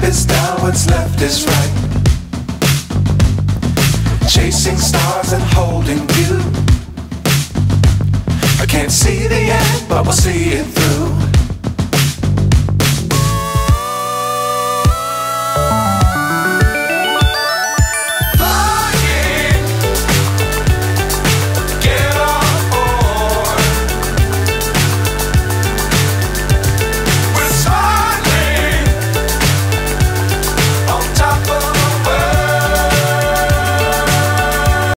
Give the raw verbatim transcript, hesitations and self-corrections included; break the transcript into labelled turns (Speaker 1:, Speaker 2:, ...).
Speaker 1: is down, what's left is right. Chasing stars and holding you. I can't see the end, but we'll see it through.